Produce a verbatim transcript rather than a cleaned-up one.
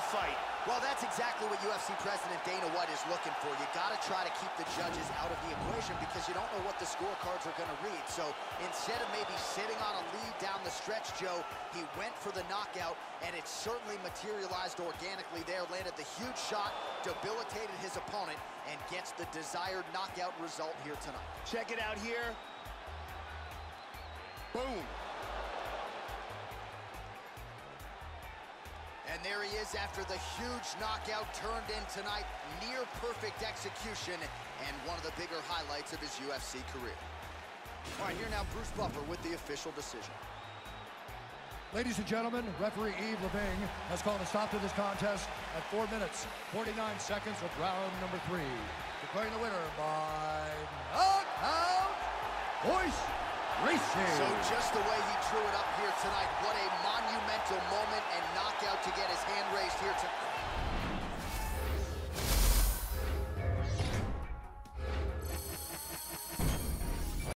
fight. Well, that's exactly what U F C President Dana White is looking for. You got to try to keep the judges out of the equation because you don't know what the scorecards are going to read. So instead of maybe sitting on a lead down the stretch, Joe, he went for the knockout, and it certainly materialized organically there. Landed the huge shot, debilitated his opponent, and gets the desired knockout result here tonight. Check it out here. Boom. And there he is after the huge knockout turned in tonight. Near perfect execution and one of the bigger highlights of his U F C career. All right, here now Bruce Buffer with the official decision. Ladies and gentlemen, referee Yves Lavigne has called a stop to this contest at four minutes, forty-nine seconds of round number three. Declaring the winner by knockout, Royce Gracie. So just the way he drew it up here tonight, what a monumental moment and knockout to get his hand raised here tonight.